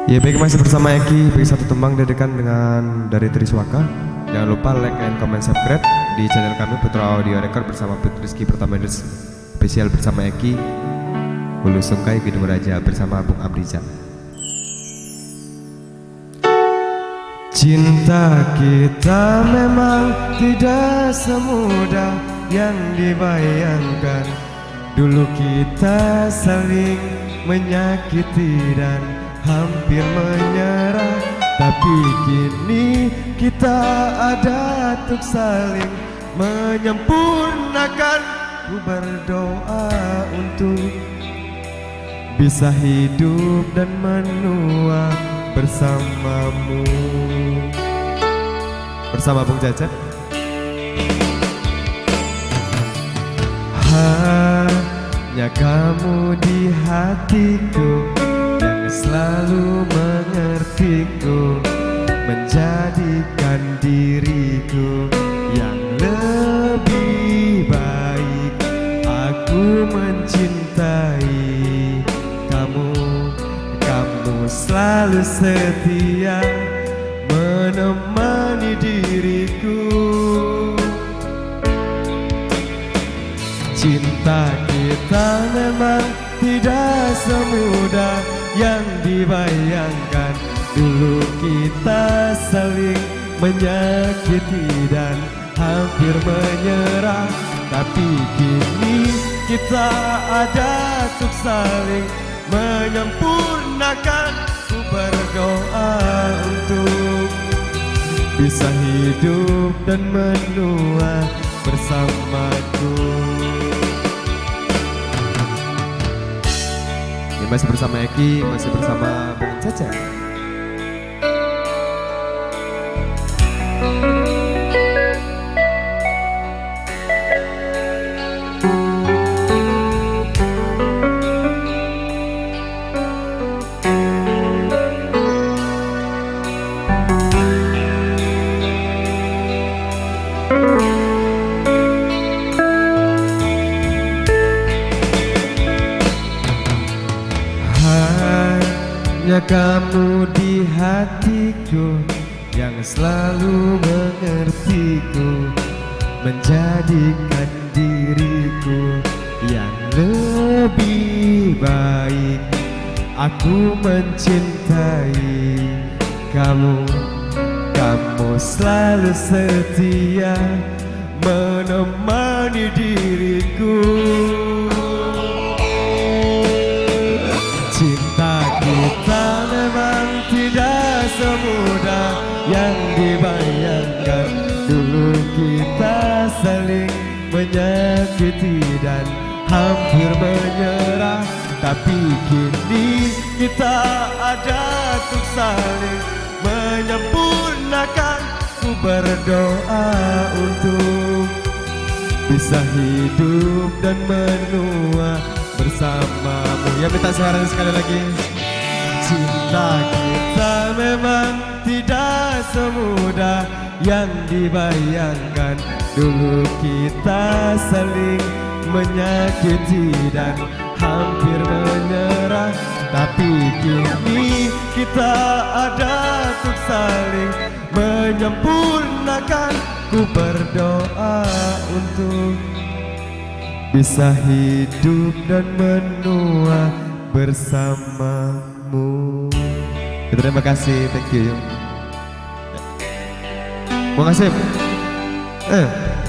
Ya baik, masih bersama Eki, bagi satu tembang dedekan dengan dari Triswaka. Jangan lupa like and comment subscribe di channel kami Putra Audio Record bersama Rizky Pertama spesial bersama Eki, Hulu Sungkai Gedung Raja bersama Bung Abrizal. Cinta kita memang tidak semudah yang dibayangkan. Dulu kita saling menyakiti dan hampir menyerah, tapi kini kita ada untuk saling menyempurnakan. Ku berdoa untuk bisa hidup dan menua bersamamu. Bersama Bung Cacat. Hanya kamu di hatiku yang selalu mengertiku, menjadikan diriku yang lebih baik. Aku mencintai kamu, kamu selalu setia menemani diriku. Cinta kita memang tidak semudah yang dibayangkan. Dulu kita saling menyakiti dan hampir menyerah, tapi kini kita ada untuk saling menyempurnakan. Ku berdoa untuk bisa hidup dan menua bersamaku. Masih bersama Eki, masih bersama Bung Caca. Hanya kamu di hatiku yang selalu mengertiku, menjadikan diriku yang lebih baik. Aku mencintai kamu, kamu selalu setia menemani diriku. Cinta kita memang tidak semudah yang dibayangkan. Dulu kita saling menyakiti dan hampir menyerah, tapi kini kita ada untuk saling menyempurnakan. Ku berdoa untuk bisa hidup dan menua bersamamu. Ya, minta suara sekali lagi. Cinta kita memang tidak semudah yang dibayangkan. Dulu kita saling menyakiti dan hampir menyerah, tapi kini kita ada untuk saling menyempurnakan. Ku berdoa untuk bisa hidup dan menua bersamamu. Terima kasih, thank you. Mau ngasih?